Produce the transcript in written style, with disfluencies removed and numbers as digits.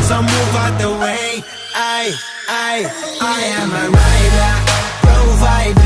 so move out the way. I am a rider, provider.